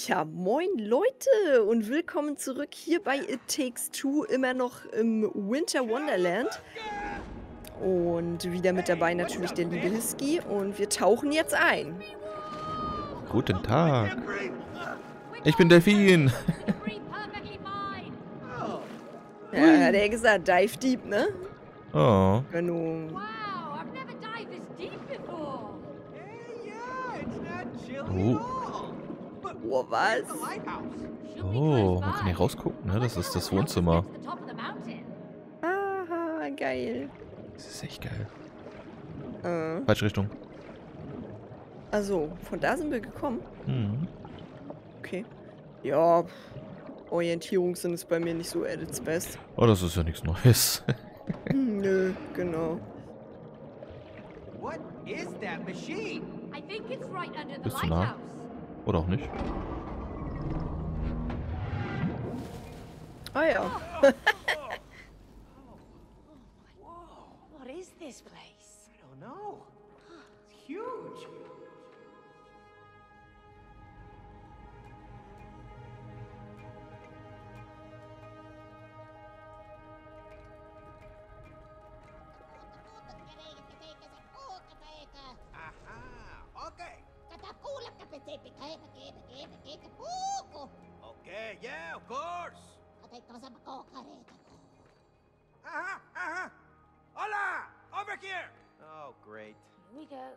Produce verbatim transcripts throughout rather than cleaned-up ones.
Ja, moin Leute und willkommen zurück hier bei It Takes Two, immer noch im Winter Wonderland. Und wieder mit dabei natürlich der liebe Hiski und wir tauchen jetzt ein. Guten Tag. Ich bin Delfin. Ja, hat er gesagt, dive deep, ne? Oh. Genau. Oh. Oh, was? Oh, man kann hier rausgucken, ne? Das ist das Wohnzimmer. Aha, geil. Das ist echt geil. Äh, Falsche Richtung. also, von da sind wir gekommen. Mhm. Okay. Ja, pff, Orientierungssinn ist bei mir nicht so at its best. Oh, das ist ja nichts Neues. Hm, nö, genau. What is that machine? I think it's right under the Bist du nah? lighthouse. Oder auch nicht. Ah ja. What is this place? I don't know. It's huge. Aha, okay. Okay, yeah, of course. Aha, aha. Hola, over here. Oh, great. Here we go.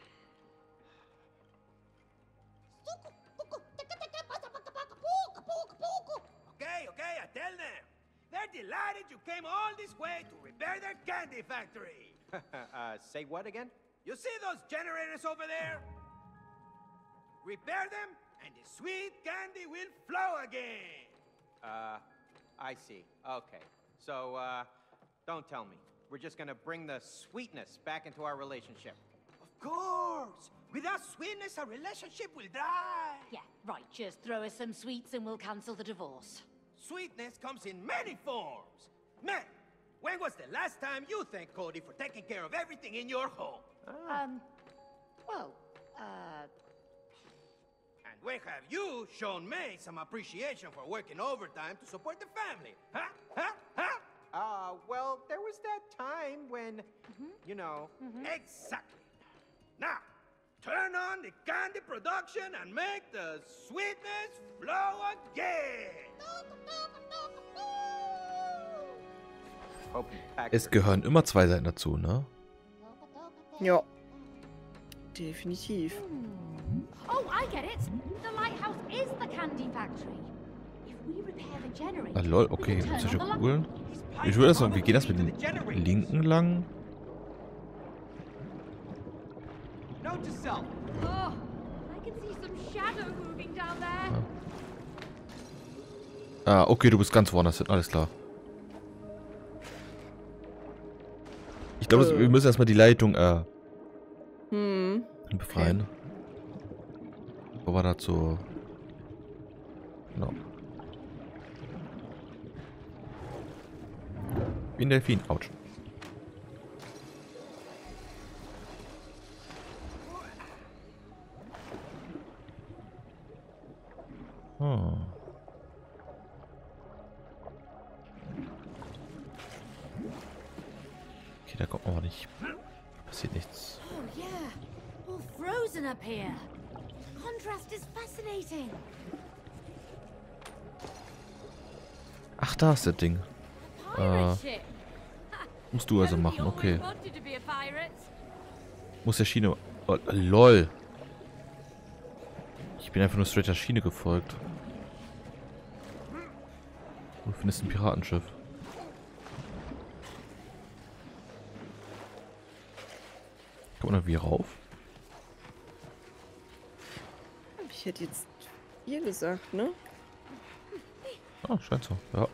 Okay, okay, I tell them. They're delighted you came all this way to repair their candy factory. uh, say what again? You see those generators over there? Repair them, and the sweet candy will flow again. Uh, I see. Okay. So, uh, don't tell me. We're just gonna bring the sweetness back into our relationship. Of course! Without sweetness, our relationship will die. Yeah, right. Just throw us some sweets and we'll cancel the divorce. Sweetness comes in many forms. Man, when was the last time you thanked Cody for taking care of everything in your home? Um, well, uh, And when have you shown May some appreciation for working overtime to support the family? Huh? Huh? Huh? Uh, well, there was that time when, you know... Exactly. Now, turn on the candy production and make the sweetness flow again. Es gehören immer zwei Seiten dazu, ne? Ja. Definitiv. oh, I get it. The lighthouse is the candy factory. If we repair the generator, Ah, lol, we okay. can turn Gibt's ja on the schon light. Kugeln? Ich würde sagen, wir gehen das mit dem linken lang. Note to self. Oh, I can see some shadow moving down there. Ah, okay, du bist ganz woanders hin. Alles klar. Ich glaube, Äh. wir müssen erstmal die Leitung äh, Hm. befreien. Wo war das so? Genau. Wie ein Delfin. Autsch. Oh. Okay, da kommt man aber nicht. Passiert nichts. Oh yeah, all frozen up here. Contrast is fascinating. Ach, da ist das Ding. Pirate ship. Musst du also Cody machen, always okay. wanted to be a pirate. Muss der Schiene... Oh, lol. Ich bin einfach nur straight der Schiene gefolgt. Du findest ein Piratenschiff. Kommt man da wie rauf? Ich hätte jetzt ihr gesagt, ne? Ah, scheint so. Ja.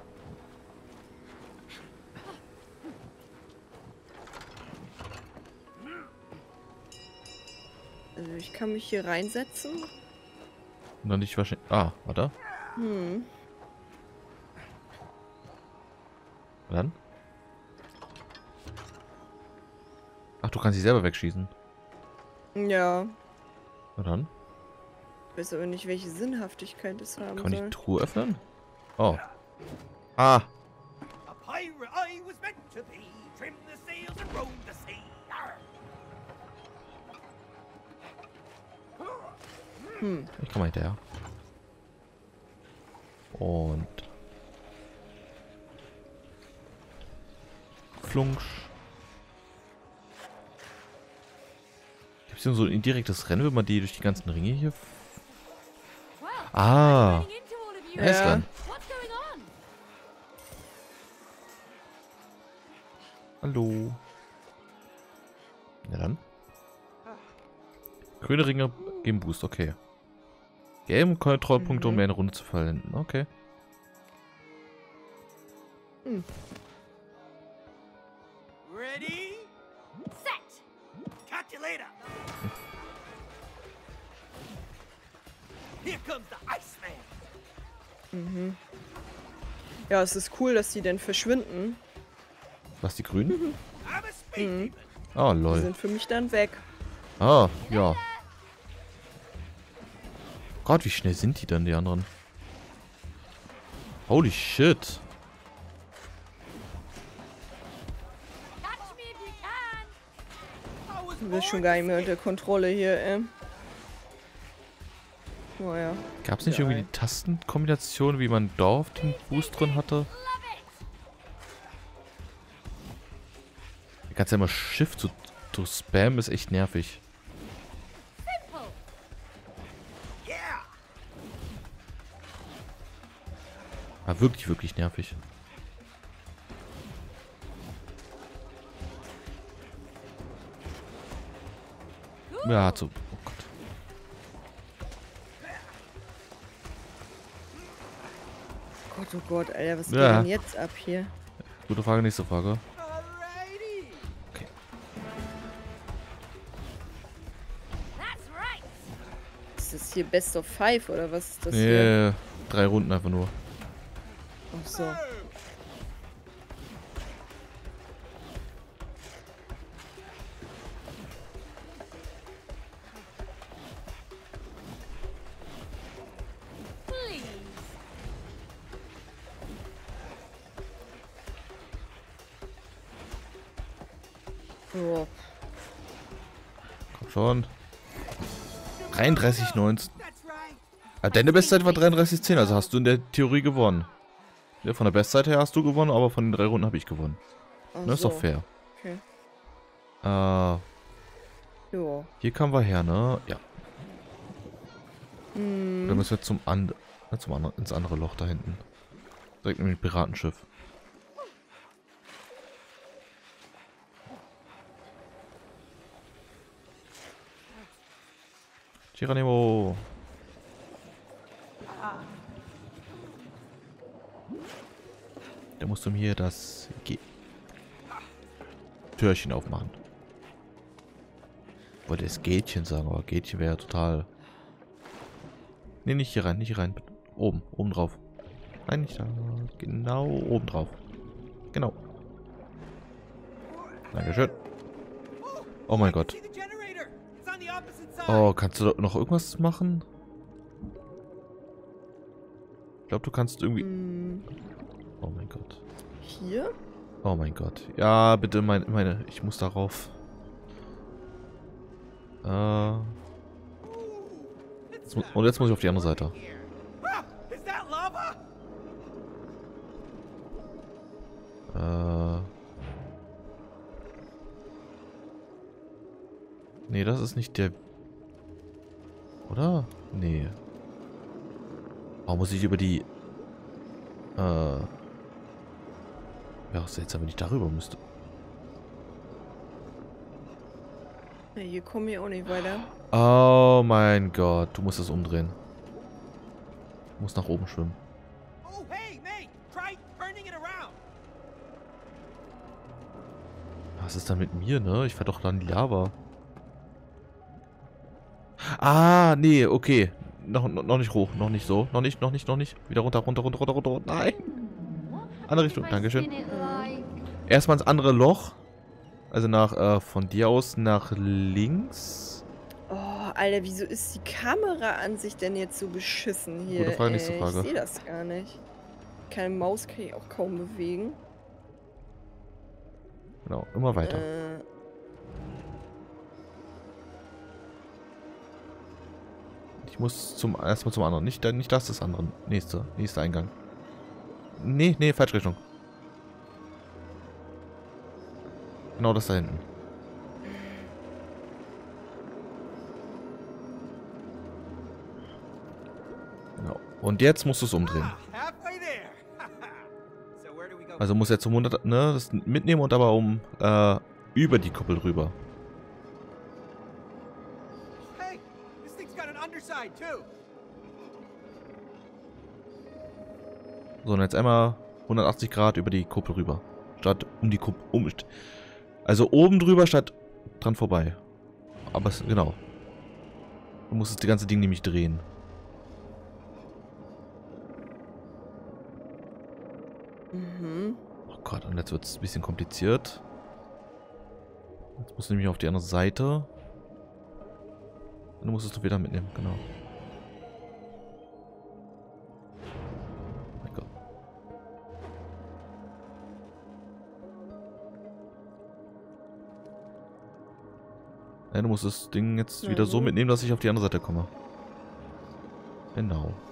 Also ich kann mich hier reinsetzen. Und dann nicht wahrscheinlich... Ah, warte. Hm. Dann? Ach, du kannst sie selber wegschießen. Ja. Na dann. Ich weiß aber nicht, welche Sinnhaftigkeit das haben Kann man soll. die Truhe öffnen? Oh. Ah. A pirate I was meant to be. Trim the sails and roam the sea. Arr. Hm. Ich komme hinterher. Und... Flunsch. Gibt es denn so ein indirektes Rennen, wenn man die durch die ganzen Ringe hier... Well, Ah. I'm running into all of you. Er ist Ja. dran. What's going on? Hallo. Na dann. Grüne Ringe geben Boost, okay. Gelben Kontrollpunkte, um Mhm. mehr eine Runde zu verwenden, okay. Hm. Ready? Set. Catch you later. Here comes the Iceman. Mhm. Ja, es ist cool, dass die denn verschwinden. Was, die Grünen? I'm a speed Mhm. demon. Ah, Die lol. sind für mich dann weg. Ah, ja. Gott, wie schnell sind die denn, die anderen? Holy shit. Catch me if you can. I was Du bist schon born gar to nicht mehr skate. unter Kontrolle hier, ey. Naja. Gab es nicht irgendwie die Tastenkombination, wie man da auf den Boost drin hatte? Love it. Da kannst ja immer Shift zu, zu spammen, ist echt nervig. Simple. Yeah. War wirklich, wirklich nervig. Ja, hat so. Oh Gott. Gott, oh Gott, Alter, was Ja. geht denn jetzt ab hier? Gute Frage, nächste Frage. Alrighty. That's right. Ist das hier Best of Five oder was ist das hier? Nee, drei Runden einfach nur. Ach so. Please. Ja. Komm schon. dreiunddreißig neunzehn. That's right. Ah, deine Bestzeit war dreiunddreißig zehn, also hast du in der Theorie gewonnen. Ja, von der Bestzeit her hast du gewonnen, aber von den drei Runden habe ich gewonnen. Ach Das ist so. doch fair. Okay. Äh, Ja. hier kamen wir her, ne? Ja. Hm. Dann müssen wir zum, and äh, zum anderen, ins andere Loch da hinten. Direkt mit dem Piratenschiff. Geronimo. Da musst du mir das Ge Türchen aufmachen. Wollte es Gätchen sagen, aber Gätchen wäre ja total... Ne, nicht hier rein, nicht hier rein. Oben, oben drauf. Nein, nicht da. Genau oben drauf. Genau. Dankeschön. Oh mein Gott. See the generator. It's on the opposite side. Oh, kannst du da noch irgendwas machen? Ich glaube, du kannst irgendwie... Hm. Oh mein Gott. Hier? Oh mein Gott. Ja, bitte, mein, meine... Ich muss darauf. Äh... Jetzt mu- Und jetzt muss ich auf die andere Seite. Here. Ah, is that lava? Äh... Nee, das ist nicht der... Oder? Nee. Warum muss ich über die... Äh... Wäre auch seltsam, wenn ich darüber müsste. Ja, hier kommen wir auch nicht weiter. Oh mein Gott, du musst es umdrehen. Du musst nach oben schwimmen. Oh, hey, mate. Try turning it around. Was ist dann mit mir, ne? Ich fahr doch dann die Lava. Ah, nee, okay. Noch, noch noch nicht hoch, noch nicht so. Noch nicht, noch nicht, noch nicht. Wieder runter, runter, runter, runter, runter. Nein. Andere Richtung, If I Dankeschön. spin it like... Erstmal ins andere Loch. Also nach, äh, von dir aus nach links. Oh, Alter, wieso ist die Kameraansicht denn jetzt so beschissen hier? Gute Frage, nächste ey? Frage. Ich sehe das gar nicht. Keine Maus kann ich auch kaum bewegen. Genau, immer weiter. Äh, Ich muss zum erstmal zum anderen. Nicht, nicht das, das andere. Nächste. Nächster Eingang. Nee, nee, falsche Richtung. Genau das da hinten. Genau. Und jetzt musst du es umdrehen. Ah, halfway there. So where do we go? Also muss jetzt um hundert, ne, das mitnehmen und aber um äh, über die Kuppel rüber. Hey, this thing's got an underside too. So, und jetzt einmal hundertachtzig Grad über die Kuppel rüber. Statt um die Kuppel. Um, also oben drüber statt dran vorbei. Aber es, genau. Du musst das ganze Ding nämlich drehen. mhm. Oh Gott, und jetzt wird es ein bisschen kompliziert. Jetzt musst du nämlich auf die andere Seite. Und du musst es doch wieder mitnehmen, genau. Mein Gott. Ja, du musst das Ding jetzt wieder so Mhm. mitnehmen, dass ich auf die andere Seite komme. Genau.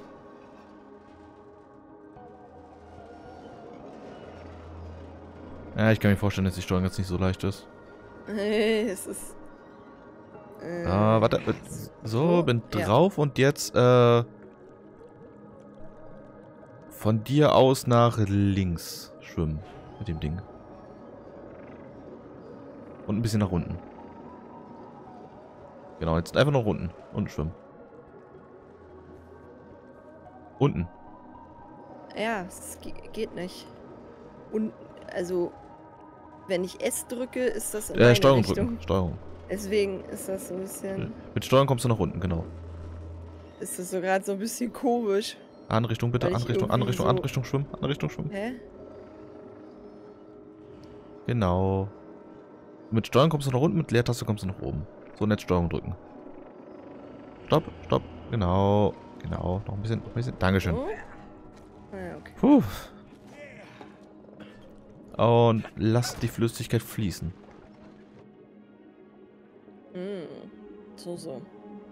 Ja, ich kann mir vorstellen, dass die Steuerung jetzt nicht so leicht ist. Hey, es ist. Äh, Ah, warte. äh, So, bin Ja. drauf und jetzt, äh. Von dir aus nach links schwimmen. Mit dem Ding. Und ein bisschen nach unten. Genau, jetzt einfach noch unten. Und schwimmen. Unten. Ja, es ge geht nicht. Und, also, wenn ich S drücke, ist das in Äh, meine Steuerung Richtung. drücken. Steuerung. Deswegen ist das so ein bisschen, Mit Steuerung kommst du nach unten, genau. ist das so gerade so ein bisschen komisch. Anrichtung bitte, Weil ich Anrichtung, irgendwie Anrichtung, so- Anrichtung schwimmen. Anrichtung schwimmen. Hä? Genau. Mit Steuerung kommst du nach unten, mit Leertaste kommst du nach oben. So, und jetzt Steuerung drücken. Stopp, stopp. Genau. Genau. Noch ein bisschen, noch ein bisschen. Dankeschön. Oh? Ah, ja, okay. Puh. Und lass die Flüssigkeit fließen. Mm, so, so.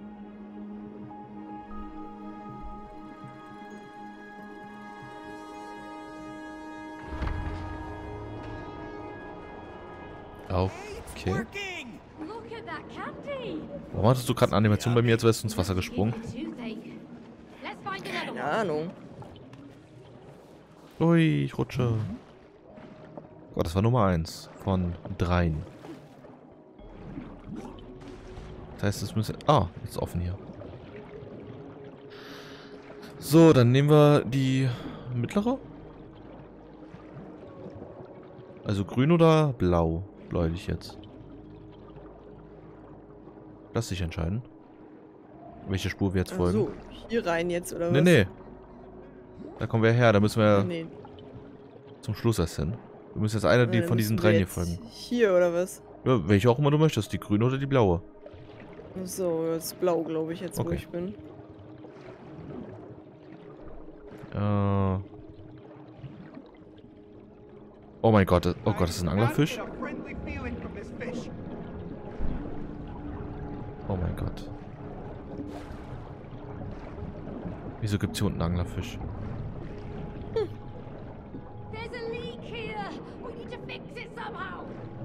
Auf. It's Okay. working. Look at that candy. Warum hattest du gerade eine Animation bei mir, als wärst du ins Wasser gesprungen? Let's find another Keine one. Ahnung. Ui, ich rutsche. Gott, das war Nummer eins von dreien. Das heißt, es müsste... Ah, jetzt ist offen hier. So, dann nehmen wir die mittlere. Also grün oder blau? Bläulich jetzt. Lass dich entscheiden. Welche Spur wir jetzt Ach folgen. so, hier rein jetzt, oder Nee, was? nee. Da kommen wir her. Da müssen wir Nee. zum Schluss erst hin. Wir müssen jetzt einer die Äh, von diesen müssen wir dreien hier jetzt folgen. Hier, oder was? Ja, welche auch immer du möchtest. Die grüne oder die blaue. Ach so, das ist blau, glaube ich, jetzt, wo Okay. ich bin. Äh. Oh mein Gott. das- Oh Gott, das ist ein Anglerfisch. I get a friendly feeling from this fish. Oh mein Gott. Wieso gibt es hier unten einen Anglerfisch? There's a leak here. We need to fix it somehow.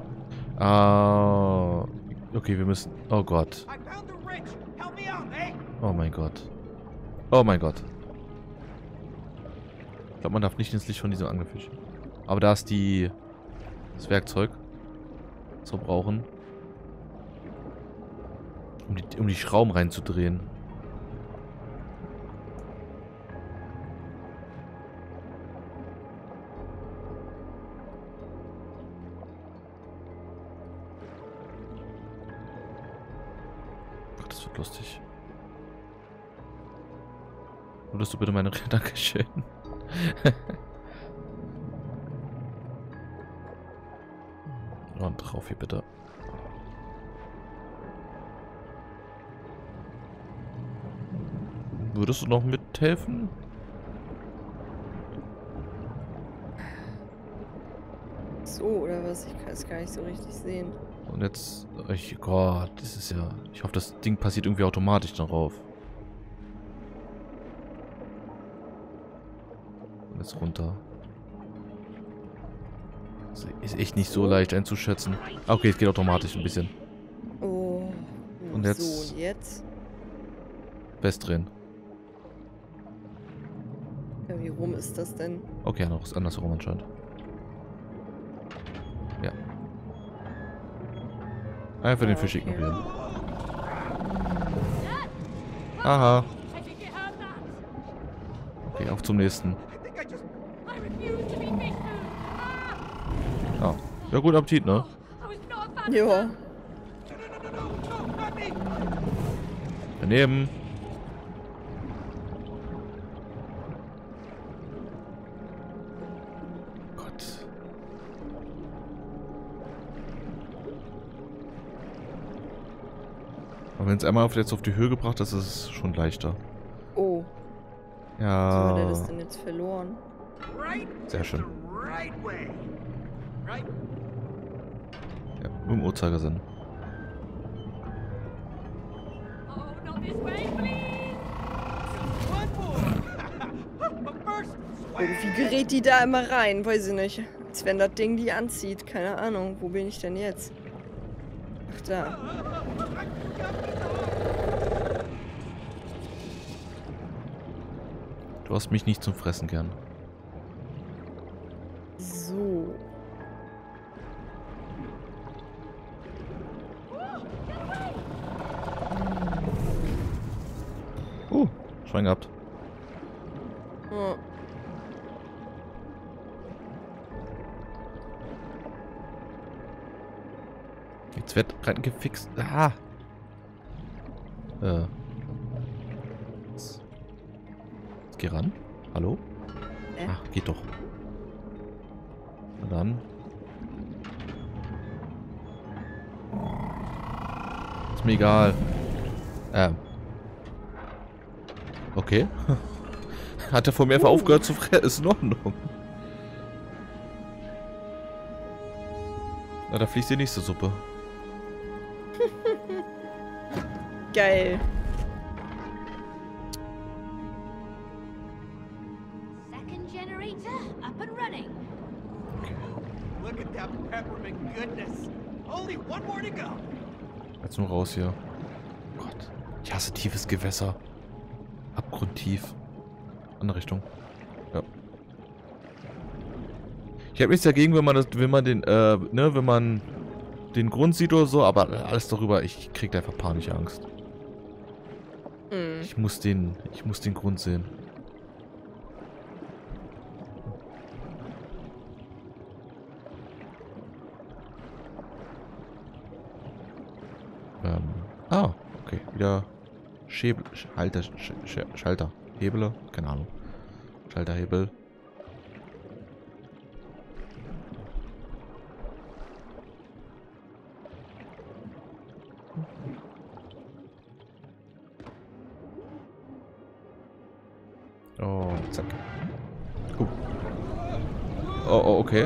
Ah. Okay, wir müssen... Oh Gott. I found the rich. Help me out, eh? Oh mein Gott. Oh mein Gott. Ich glaube, man darf nicht ins Licht von diesem Anglerfisch. Aber da ist die... Das Werkzeug. Das wir brauchen. Um die, um die Schrauben reinzudrehen. Gott, das wird lustig. Würdest du bitte meine... Dankeschön. Und drauf hier bitte. Würdest du noch mithelfen? So, oder was? Ich kann es gar nicht so richtig sehen. Und jetzt... Ich, Gott, das ist ja... Ich hoffe, das Ding passiert irgendwie automatisch darauf. Und jetzt runter. Das ist echt nicht so leicht einzuschätzen. Okay, es geht automatisch ein bisschen. Oh. Und jetzt- So, und jetzt? Festdrehen. Ja, wie rum ist das denn? Okay, noch ist andersherum anscheinend. Ja. Einfach den Ah, Fisch okay. ignorieren. Aha. I think you heard that. Okay, auf zum nächsten. I think I just... I refuse to be fish food. Ah! Ah. Ja, gut Appetit, ne? I was not a fan Ja. of that. No, no, no, no, no, not me! Daneben. Gott. Aber wenn es einmal auf- jetzt auf die Höhe gebracht ist, ist es schon leichter. Oh. Wie hat er das Ja. denn jetzt verloren? Right? Sehr schön. The right way. Right? Ja, im Uhrzeigersinn. Oh, not this way, please. One more! But first, Irgendwie gerät die da immer rein, weiß ich nicht. Als wenn das Ding die anzieht. Keine Ahnung. Wo bin ich denn jetzt? Ach, da. Du hast mich nicht zum Fressen gern. So. Uh, Schwein gehabt. Oh. Jetzt wird rein gefixt. Ah. Äh. Jetzt, jetzt geh ran. Hallo? Äh? Ach, geht doch. Na dann. Ist mir egal. Ähm. Okay. Hat er vor mir einfach Uh. aufgehört zu fressen? Ist in Ordnung. Na, da fließt die nächste Suppe. Geil. Second generator up and running. look at that peppermint goodness. Only one more to go. Jetzt nur raus hier. Gott. Ich hasse tiefes Gewässer. Abgrundtief. Andere Richtung. Ja. Ich habe nichts dagegen, wenn man das, wenn man den, äh, ne, wenn man den Grund sieht oder so, aber alles darüber, ich krieg da einfach panische Angst. Hm. Ich muss den, ich muss den Grund sehen. Ähm, ah, okay, wieder Schäbel, Schalter, Sch Sch Schalter, Hebel, keine Ahnung. Schalterhebel. Oh, zack. Oh. Oh, oh, okay.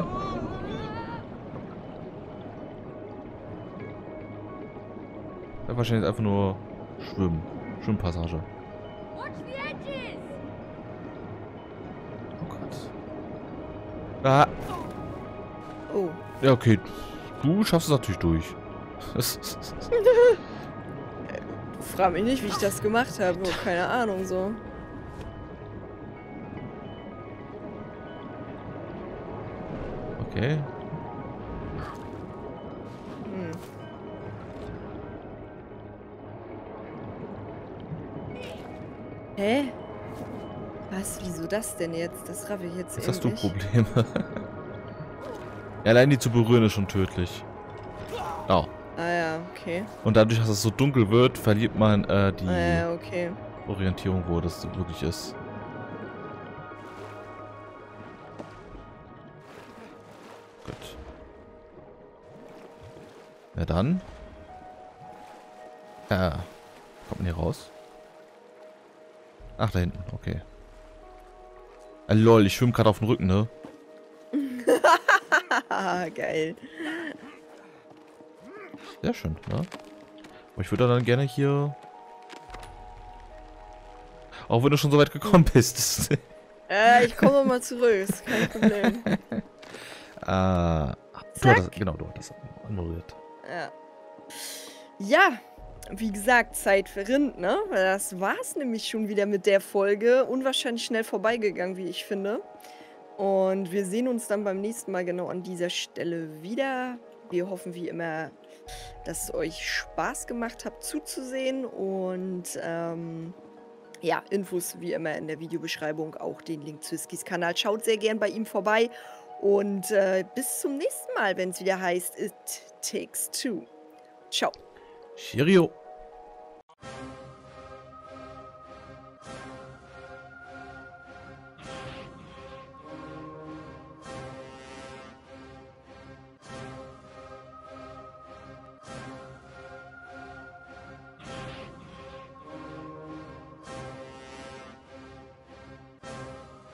Ja, wahrscheinlich einfach nur Schwimmen. Schwimmpassage. Watch the edges. Oh Gott. Ah. Oh. Ja, okay. Du schaffst es natürlich durch. Frag mich nicht, wie ich das gemacht habe. Keine Ahnung, so. Okay. Hm. Hä? Was? Wieso das denn jetzt? Das raff ich jetzt Jetzt hast du irgendwie. Probleme. Ja, allein die zu berühren ist schon tödlich. Oh. Ah ja, okay. Und dadurch, dass es so dunkel wird, verliert man äh, die Ah ja, okay. Orientierung, wo das wirklich ist. Gut. Na dann. Ja. Kommt man hier raus? Ach, da hinten, okay. Ah, lol, ich schwimme gerade auf dem Rücken, ne? Geil. Sehr schön, ne? Aber ich würde dann gerne hier... Auch wenn du schon so weit gekommen bist. Äh, ich komme mal zurück, ist kein Problem. Ah, du hattest, genau, du hattest anmoderiert. Ja. Ja, wie gesagt, Zeit verrinnt, ne? Weil das war's nämlich schon wieder mit der Folge. Unwahrscheinlich schnell vorbeigegangen, wie ich finde. Und wir sehen uns dann beim nächsten Mal genau an dieser Stelle wieder. Wir hoffen wie immer, dass es euch Spaß gemacht hat zuzusehen. Und ähm, ja, Infos wie immer in der Videobeschreibung, auch den Link zu Skis Kanal. Schaut sehr gern bei ihm vorbei. Und äh, bis zum nächsten Mal, wenn es wieder heißt It Takes Two. Ciao. Cheerio.